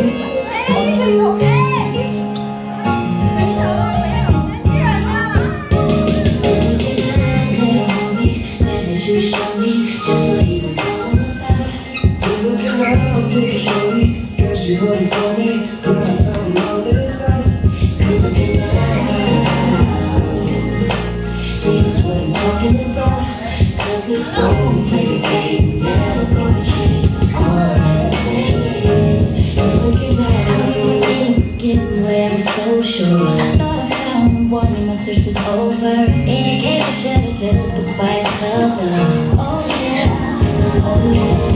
Search was over. In case I should have just took the fire cover. Oh yeah, oh yeah.